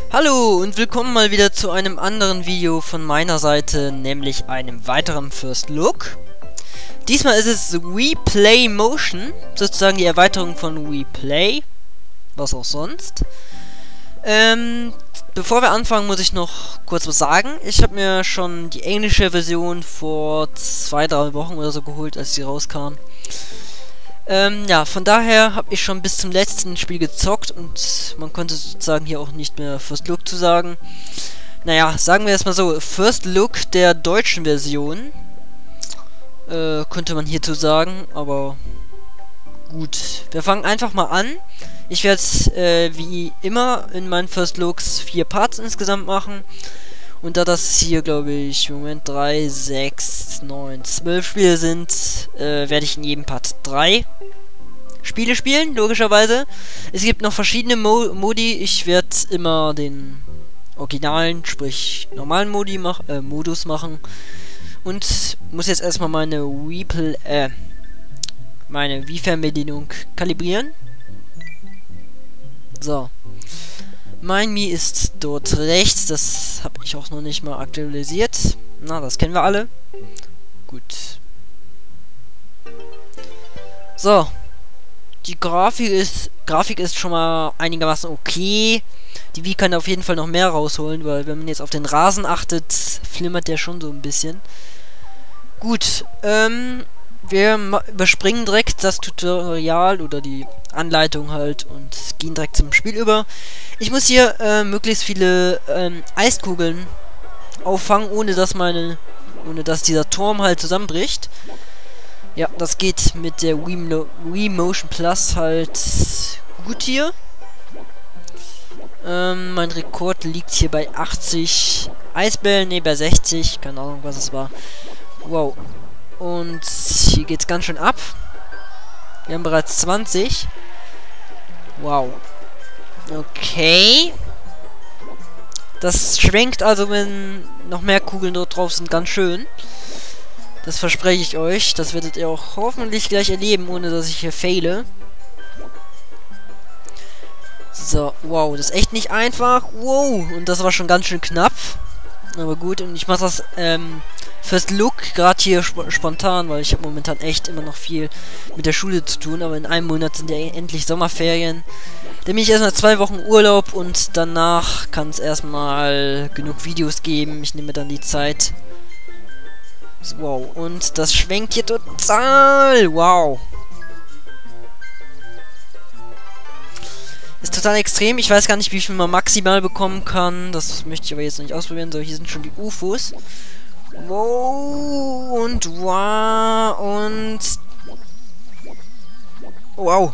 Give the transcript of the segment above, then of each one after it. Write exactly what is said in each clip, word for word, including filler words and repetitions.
Hallo und willkommen mal wieder zu einem anderen Video von meiner Seite, nämlich einem weiteren First Look. Diesmal ist es Wii Play Motion, sozusagen die Erweiterung von Wii Play, was auch sonst. Ähm, bevor wir anfangen, muss ich noch kurz was sagen. Ich habe mir schon die englische Version vor zwei, drei Wochen oder so geholt, als sie rauskam. Ähm, ja, von daher habe ich schon bis zum letzten Spiel gezockt und man konnte sozusagen hier auch nicht mehr First Look zu sagen. Naja, sagen wir erstmal so, First Look der deutschen Version, äh, könnte man hierzu sagen, aber gut. Wir fangen einfach mal an. Ich werde äh, wie immer in meinen First Looks vier Parts insgesamt machen. Und da das hier, glaube ich, Moment, drei, sechs, neun, zwölf Spiele sind, äh, werde ich in jedem Part drei Spiele spielen, logischerweise. Es gibt noch verschiedene Mo Modi. Ich werde immer den originalen, sprich normalen Modi mach äh, Modus machen. Und muss jetzt erstmal meine Wii äh, meine Wii-Fernbedienung kalibrieren. So. Mein Mi ist dort rechts, das habe ich auch noch nicht mal aktualisiert. Na, das kennen wir alle. Gut. So. Die Grafik ist, Grafik ist schon mal einigermaßen okay. Die Wii kann auf jeden Fall noch mehr rausholen, weil wenn man jetzt auf den Rasen achtet, flimmert der schon so ein bisschen. Gut, ähm, wir überspringen direkt das Tutorial oder die Anleitung halt und gehen direkt zum Spiel über. Ich muss hier äh, möglichst viele ähm, Eiskugeln auffangen, ohne dass meine, ohne dass dieser Turm halt zusammenbricht. Ja, das geht mit der Wii, no Wii Motion Plus halt gut hier. Ähm, mein Rekord liegt hier bei achtzig Eisbällen, ne, bei sechzig, keine Ahnung, was es war. Wow. Und hier geht's ganz schön ab. Wir haben bereits zwanzig. Wow. Okay. Das schwenkt also, wenn noch mehr Kugeln dort drauf sind, ganz schön. Das verspreche ich euch. Das werdet ihr auch hoffentlich gleich erleben, ohne dass ich hier fehle. So, wow. Das ist echt nicht einfach. Wow. Und das war schon ganz schön knapp. Aber gut, und ich mache das, ähm... First Look, gerade hier sp spontan, weil ich habe momentan echt immer noch viel mit der Schule zu tun, aber in einem Monat sind ja endlich Sommerferien. Dann bin ich erstmal zwei Wochen Urlaub und danach kann es erstmal genug Videos geben. Ich nehme dann die Zeit. Wow, und das schwenkt hier total. Wow. Ist total extrem. Ich weiß gar nicht, wie viel man maximal bekommen kann. Das möchte ich aber jetzt noch nicht ausprobieren. So, hier sind schon die U F Os. Wow und wow und wow.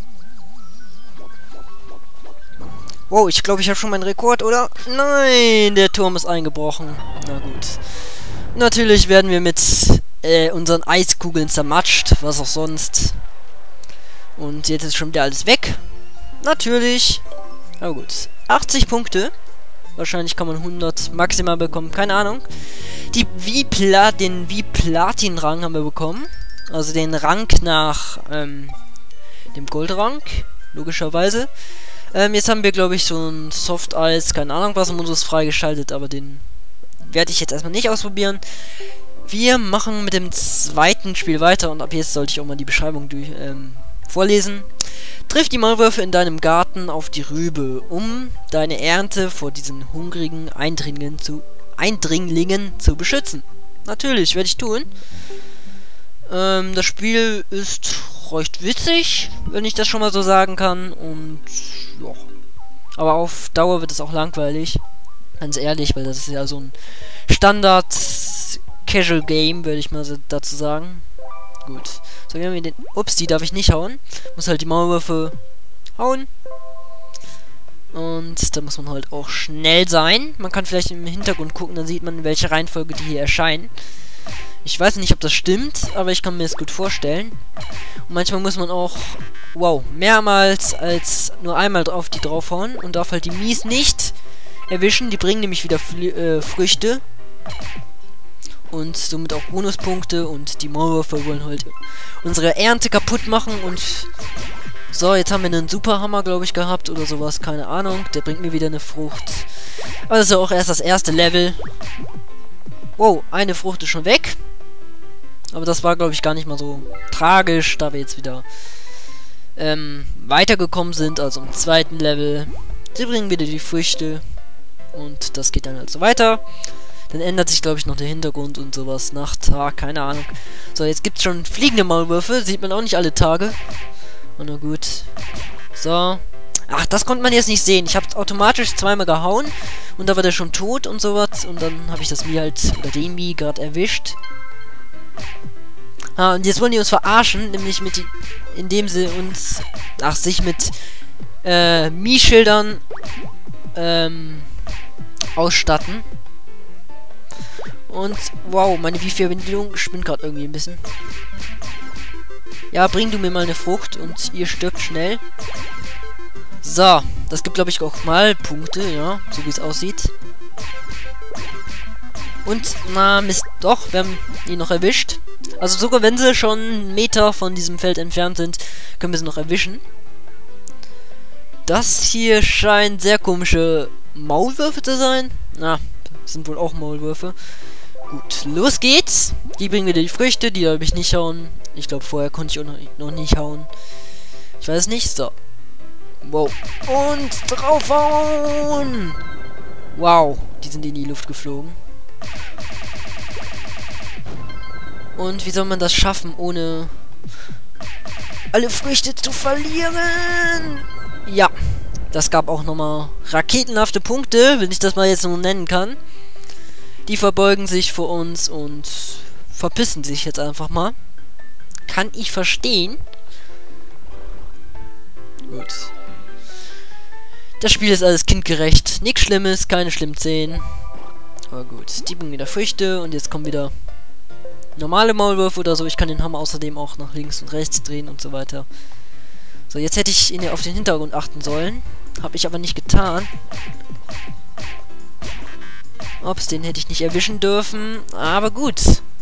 Wow, ich glaube, ich habe schon meinen Rekord, oder? Nein, der Turm ist eingebrochen. Na gut. Natürlich werden wir mit äh, unseren Eiskugeln zermatscht, was auch sonst. Und jetzt ist schon wieder alles weg. Natürlich. Aber gut. achtzig Punkte. Wahrscheinlich kann man hundert maximal bekommen, keine Ahnung. Die Wii Pla den Wii Platin Rang haben wir bekommen. Also den Rang nach ähm, dem Goldrang, logischerweise. Ähm, jetzt haben wir, glaube ich, so ein Soft Eis, keine Ahnung was, Modus freigeschaltet, aber den werde ich jetzt erstmal nicht ausprobieren. Wir machen mit dem zweiten Spiel weiter und ab jetzt sollte ich auch mal die Beschreibung durch, ähm, vorlesen. Triff die Maulwürfe in deinem Garten auf die Rübe, um deine Ernte vor diesen hungrigen Eindringlingen zu, Eindringlingen zu beschützen. Natürlich, werde ich tun. Ähm, das Spiel ist recht witzig, wenn ich das schon mal so sagen kann. Und ja. Aber auf Dauer wird es auch langweilig. Ganz ehrlich, weil das ist ja so ein Standard-Casual-Game, würde ich mal so dazu sagen. Gut. So, wir haben hier den... Ups, die darf ich nicht hauen. Muss halt die Maulwürfe hauen. Und da muss man halt auch schnell sein. Man kann vielleicht im Hintergrund gucken, dann sieht man, in welcher Reihenfolge die hier erscheinen. Ich weiß nicht, ob das stimmt, aber ich kann mir das gut vorstellen. Und manchmal muss man auch, wow, mehrmals als nur einmal auf die draufhauen und darf halt die Mies nicht erwischen. Die bringen nämlich wieder Fl äh, Früchte. Und somit auch Bonuspunkte und die Maulwürfe wollen halt unsere Ernte kaputt machen und So, jetzt haben wir einen Superhammer, glaube ich, gehabt oder sowas. Keine Ahnung. Der bringt mir wieder eine Frucht. Aber das ist ja auch erst das erste Level. Wow, eine Frucht ist schon weg. Aber das war, glaube ich, gar nicht mal so tragisch, da wir jetzt wieder ähm, weitergekommen sind. Also im zweiten Level. Sie bringen wieder die Früchte. Und das geht dann halt so weiter. Dann ändert sich, glaube ich, noch der Hintergrund und sowas. Nacht, Tag, keine Ahnung. So, jetzt gibt es schon fliegende Maulwürfe. Sieht man auch nicht alle Tage. Oh, na gut. So. Ach, das konnte man jetzt nicht sehen. Ich habe automatisch zweimal gehauen. Und da war der schon tot und sowas. Und dann habe ich das Mii halt, oder den Mii gerade erwischt. Ah, und jetzt wollen die uns verarschen. Nämlich mit, die, indem sie uns, ach, sich mit äh, Mii-Schildern ähm, ausstatten. Und, wow, meine Wi-Fi-Verbindung spinnt gerade irgendwie ein bisschen. Ja, bring du mir mal eine Frucht und ihr stirbt schnell. So, das gibt, glaube ich, auch mal Punkte, ja, so wie es aussieht. Und, na, Mist, doch, wir haben ihn noch erwischt. Also sogar wenn sie schon einen Meter von diesem Feld entfernt sind, können wir sie noch erwischen. Das hier scheint sehr komische Maulwürfe zu sein. Na, das sind wohl auch Maulwürfe. Gut, los geht's. Die bringen wieder die Früchte, die darf ich nicht hauen. Ich glaube, vorher konnte ich auch noch, noch nicht hauen. Ich weiß nicht. So. Wow. Und draufhauen! Wow, die sind in die Luft geflogen. Und wie soll man das schaffen, ohne alle Früchte zu verlieren? Ja, das gab auch nochmal raketenhafte Punkte, wenn ich das mal jetzt so nennen kann. Die verbeugen sich vor uns und verpissen sich jetzt einfach mal. Kann ich verstehen. Gut. Das Spiel ist alles kindgerecht. Nichts Schlimmes, keine schlimmen Szenen. Aber gut, die bringen wieder Früchte und jetzt kommen wieder normale Maulwürfe oder so. Ich kann den Hammer außerdem auch nach links und rechts drehen und so weiter. So, jetzt hätte ich ihn auf den Hintergrund achten sollen. Habe ich aber nicht getan. Ups, den hätte ich nicht erwischen dürfen. Aber gut.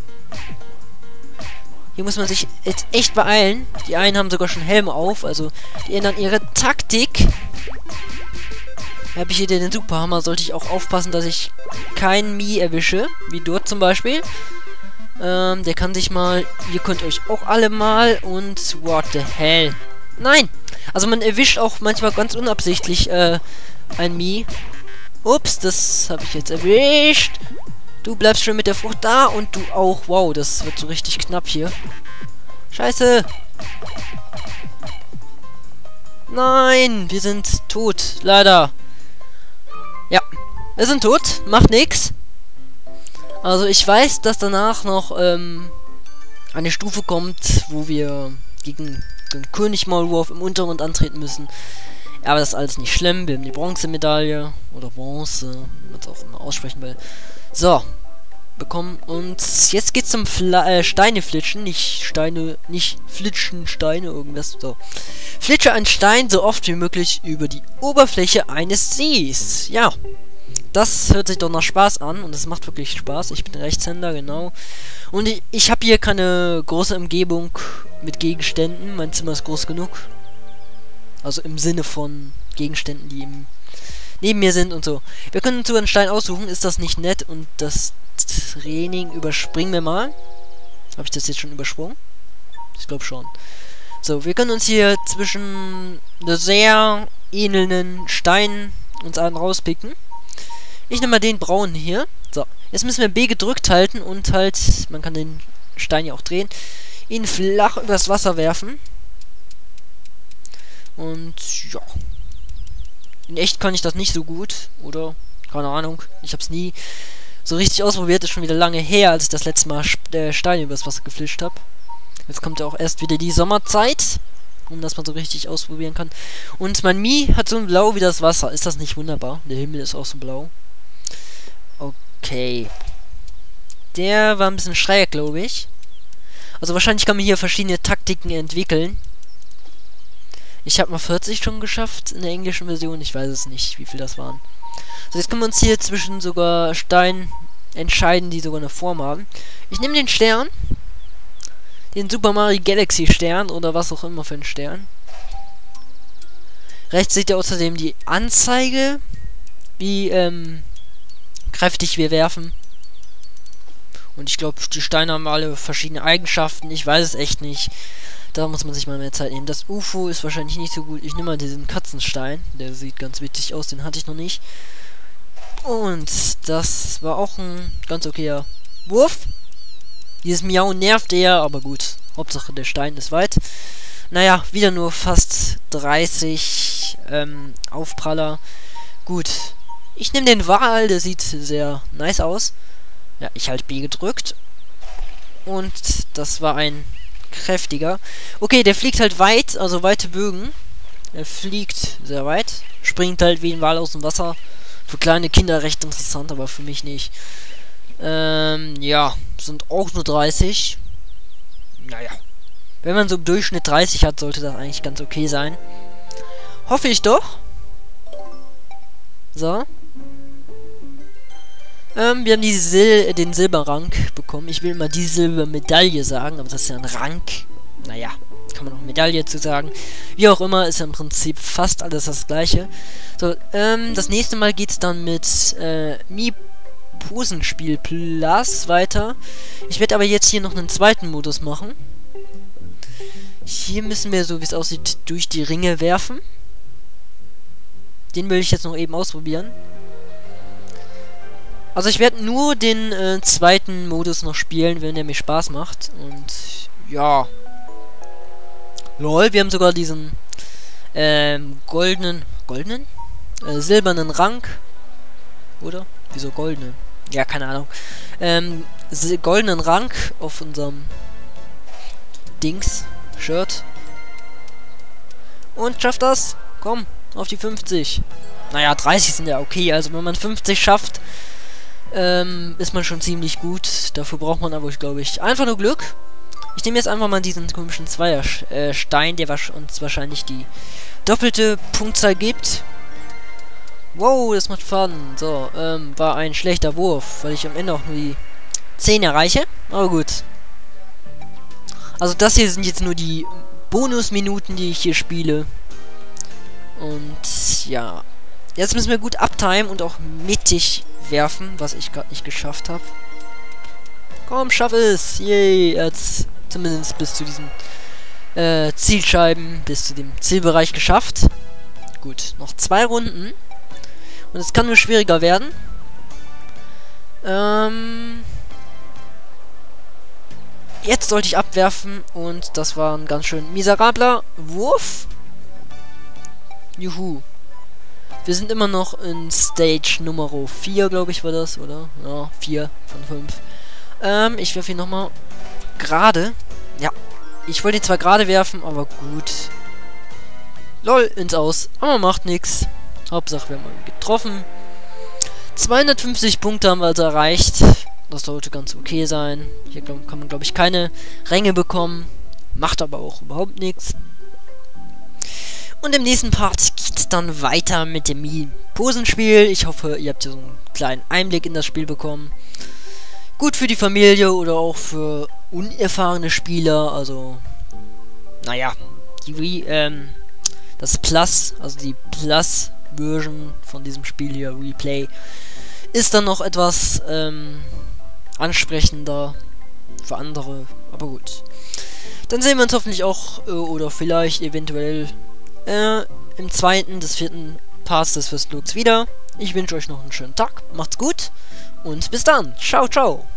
Hier muss man sich jetzt echt beeilen. Die einen haben sogar schon Helme auf. Also, die ändern ihre Taktik. Habe ich hier den Superhammer, sollte ich auch aufpassen, dass ich keinen Mii erwische. Wie dort zum Beispiel. Ähm, der kann sich mal... Ihr könnt euch auch alle mal... Und... What the hell? Nein! Also man erwischt auch manchmal ganz unabsichtlich, äh, ein Mii. Ups, das habe ich jetzt erwischt. Du bleibst schon mit der Frucht da und du auch. Wow, das wird so richtig knapp hier. Scheiße. Nein, wir sind tot. Leider. Ja, wir sind tot. Macht nix. Also ich weiß, dass danach noch ähm, eine Stufe kommt, wo wir gegen den König Maulwurf im Untergrund antreten müssen. Aber das ist alles nicht schlimm. Wir haben die Bronzemedaille. Oder Bronze. Wie man es auch immer aussprechen will. So. Bekommen. Und jetzt geht's zum Fla äh, Steine flitschen. Nicht Steine. Nicht flitschen, Steine, irgendwas. So. Flitsche ein Stein so oft wie möglich über die Oberfläche eines Sees. Ja. Das hört sich doch nach Spaß an. Und es macht wirklich Spaß. Ich bin Rechtshänder, genau. Und ich, ich habe hier keine große Umgebung mit Gegenständen. Mein Zimmer ist groß genug. Also im Sinne von Gegenständen, die im, neben mir sind und so. Wir können uns sogar einen Stein aussuchen. Ist das nicht nett? Und das Training überspringen wir mal. Habe ich das jetzt schon übersprungen? Ich glaube schon. So, wir können uns hier zwischen einer sehr ähnelnden Steinen uns einen rauspicken. Ich nehme mal den braunen hier. So, jetzt müssen wir B gedrückt halten und halt, man kann den Stein ja auch drehen, ihn flach übers Wasser werfen. Und ja. In echt kann ich das nicht so gut. Oder? Keine Ahnung. Ich habe es nie so richtig ausprobiert. Ist schon wieder lange her, als ich das letzte Mal äh, Steine übers Wasser geflischt habe. Jetzt kommt ja auch erst wieder die Sommerzeit. Um das man so richtig ausprobieren kann. Und mein Mii hat so ein Blau wie das Wasser. Ist das nicht wunderbar? Der Himmel ist auch so blau. Okay. Der war ein bisschen schräg, glaube ich. Also wahrscheinlich kann man hier verschiedene Taktiken entwickeln. Ich habe mal vierzig schon geschafft in der englischen Version. Ich weiß es nicht, wie viel das waren. So, jetzt können wir uns hier zwischen sogar Steinen entscheiden, die sogar eine Form haben. Ich nehme den Stern. Den Super Mario Galaxy Stern oder was auch immer für einen Stern. Rechts seht ihr außerdem die Anzeige, wie ähm, kräftig wir werfen. Und ich glaube, die Steine haben alle verschiedene Eigenschaften. Ich weiß es echt nicht. Da muss man sich mal mehr Zeit nehmen. Das U F O ist wahrscheinlich nicht so gut. Ich nehme mal diesen Katzenstein. Der sieht ganz witzig aus. Den hatte ich noch nicht. Und das war auch ein ganz okayer Wurf. Dieses Miau nervt eher, aber gut. Hauptsache der Stein ist weit. Naja, wieder nur fast dreißig ähm, Aufpraller. Gut. Ich nehme den Wal. Der sieht sehr nice aus. Ja, ich halte B gedrückt. Und das war ein kräftiger. Okay, der fliegt halt weit, also weite Bögen. Er fliegt sehr weit. Springt halt wie ein Wal aus dem Wasser. Für kleine Kinder recht interessant, aber für mich nicht. Ähm, ja, sind auch nur dreißig. Naja. Wenn man so im Durchschnitt dreißig hat, sollte das eigentlich ganz okay sein. Hoffe ich doch. So. Ähm, wir haben die Sil den Silberrang bekommen. Ich will mal die Silbermedaille sagen, aber das ist ja ein Rang. Naja, kann man auch Medaille zu sagen. Wie auch immer, ist ja im Prinzip fast alles das gleiche. So, ähm, das nächste Mal geht's dann mit äh, Mi Posenspiel Plus weiter. Ich werde aber jetzt hier noch einen zweiten Modus machen. Hier müssen wir, so wie es aussieht, durch die Ringe werfen. Den will ich jetzt noch eben ausprobieren. Also ich werde nur den äh, zweiten Modus noch spielen, wenn der mir Spaß macht. Und ja. Lol, wir haben sogar diesen ähm, goldenen, goldenen? Äh, silbernen Rang. Oder? Wieso goldene? Ja, keine Ahnung. Ähm, goldenen Rang auf unserem Dings, Shirt. Und schafft das. Komm, auf die fünfzig. Naja, dreißig sind ja okay. Also wenn man fünfzig schafft, ähm, ist man schon ziemlich gut. Dafür braucht man aber, glaube ich, einfach nur Glück. Ich nehme jetzt einfach mal diesen komischen Zweierstein, der uns wahrscheinlich die doppelte Punktzahl gibt. Wow, das macht Fun. So, ähm, war ein schlechter Wurf, weil ich am Ende auch nur die zehn erreiche. Aber gut. Also das hier sind jetzt nur die Bonusminuten, die ich hier spiele. Und ja. Jetzt müssen wir gut uptimen und auch mittig werfen, was ich gerade nicht geschafft habe. Komm, schaff es! Yay! Jetzt zumindest bis zu diesen äh, Zielscheiben, bis zu dem Zielbereich geschafft. Gut, noch zwei Runden. Und es kann nur schwieriger werden. Ähm... Jetzt sollte ich abwerfen und das war ein ganz schön miserabler Wurf. Juhu. Wir sind immer noch in Stage Nummer vier, glaube ich, war das, oder? Ja, vier von fünf. Ähm, ich werfe ihn nochmal gerade. Ja, ich wollte ihn zwar gerade werfen, aber gut. Lol, ins Aus. Aber macht nichts. Hauptsache, wir haben ihn getroffen. zweihundertfünfzig Punkte haben wir also erreicht. Das sollte ganz okay sein. Hier glaub, kann man, glaube ich, keine Ränge bekommen. Macht aber auch überhaupt nichts. Und im nächsten Part geht es dann weiter mit dem Posenspiel. Ich hoffe, ihr habt hier so einen kleinen Einblick in das Spiel bekommen. Gut für die Familie oder auch für unerfahrene Spieler. Also, naja, die, ähm, das Plus, also die Plus-Version von diesem Spiel hier, Replay, ist dann noch etwas ähm, ansprechender für andere. Aber gut. Dann sehen wir uns hoffentlich auch, äh, oder vielleicht eventuell äh, im zweiten des vierten Parts des First Looks wieder. Ich wünsche euch noch einen schönen Tag. Macht's gut und bis dann. Ciao, ciao.